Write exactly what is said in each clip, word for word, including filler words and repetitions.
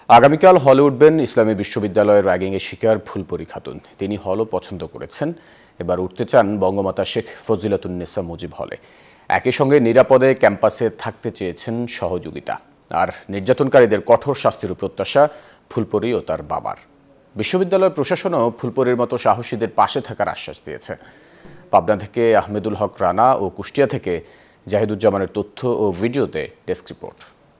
আগামীকাল হলে উঠবেন ইসলামী বিশ্ববিদ্যালয়ের র্যাগিংয়ের শিকার ফুলপরি খাতুন। তিনি হলও পছন্দ করেছেন, এবার উঠতে চান বঙ্গমাতা শেখ ফজিলাতুন্নেসা মুজিব হলে। একই সঙ্গে নিরাপদে ক্যাম্পাসে থাকতে চেয়েছেন সহযোগিতা। আর নির্যাতনকারীদের কঠোর শাস্তির প্রত্যাশা ফুলপরি ও তার বাবার। বিশ্ববিদ্যালয় প্রশাসনও ফুলপরির মতো সাহসীদের পাশে থাকার আশ্বাস দিয়েছে। পাবনা থেকে আহমেদুল হক রানা ও কুষ্টিয়া থেকে জাহিদুজ্জামানের তথ্য ও ভিডিওতে ডেস্ক রিপোর্ট।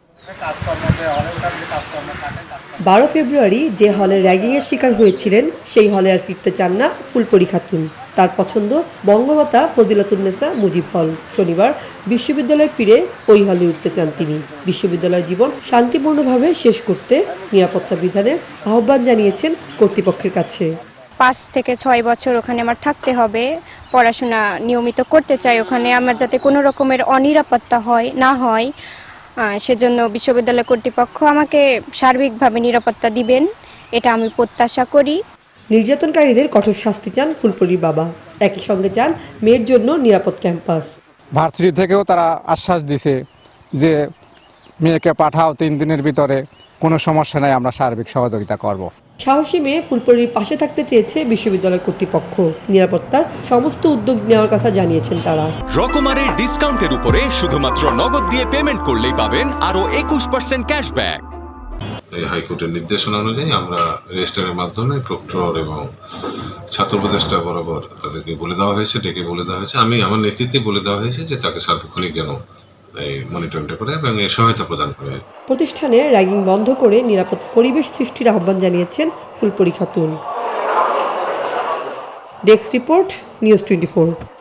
বারো ফেব্রুয়ারি যে হলে র্যাগিংয়ের শিকার হয়েছিলেন সেই হলে আর ফিরতে চান না ফুলপরি খাতুন। তার পছন্দ বঙ্গমাতা ফজিলাতুন্নেসা মুজিব হল। শনিবার বিশ্ববিদ্যালয়ে ফিরে ওই হলে উঠতে চান তিনি। বিশ্ববিদ্যালয় জীবন শান্তিপূর্ণভাবে শেষ করতে নিরাপত্তা বিধানের আহ্বান জানিয়েছেন কর্তৃপক্ষের কাছে। পাঁচ থেকে ছয় বছর ওখানে আমার থাকতে হবে, পড়াশোনা নিয়মিত করতে চাই ওখানে, আমার যাতে কোনো রকমের অনিরাপত্তা হয় না হয় সেজন্য বিশ্ববিদ্যালয় কর্তৃপক্ষ আমাকে সার্বিকভাবে নিরাপত্তা দিবেন, এটা আমি প্রত্যাশা করি। নির্যাতনকারীদের কঠোর শাস্তি চান ফুলপরির বাবা। একই সঙ্গে চান মেয়ের জন্য নিরাপদ ক্যাম্পাস। ভার্সিটি থেকেও তারা আশ্বাস দিছে যে মেয়েকে পাঠাও, তিন দিনের ভিতরে কোনো সমস্যা নাই, আমরা সার্বিক সহযোগিতা করব। সাহসী মেয়ে ফুলপরির পাশে থাকতে চেয়েছে বিশ্ববিদ্যালয় কর্তৃপক্ষ। নিরাপত্তার সমস্ত উদ্যোগ নেওয়ার কথা জানিয়েছেন তারা। রকমারের ডিসকাউন্টের উপরে শুধুমাত্র নগদ দিয়ে পেমেন্ট করলেই পাবেন আরো একুশ পার্সেন্ট ক্যাশব্যাক। এই হাইকোর্টের নির্দেশনা অনুযায়ী আমরা রেজিস্ট্রারের মাধ্যমে প্রক্টর এবং ছাত্র উপদেষ্টা বরাবর তাদেরকে বলে দেওয়া হয়েছে, ডেকে বলে দেওয়া হয়েছে, আমি আমার নেতৃত্বে বলে দেওয়া হয়েছে যে তাকে সার্বক্ষণিক যেন এই মনিটরিংটা করে এবং এই সহায়তা প্রদান করে। প্রতিষ্ঠানে র্যাগিং বন্ধ করে নিরাপদ পরিবেশ সৃষ্টির আহ্বান জানিয়েছেন Phulpari Khatun. Desk report, news twenty four.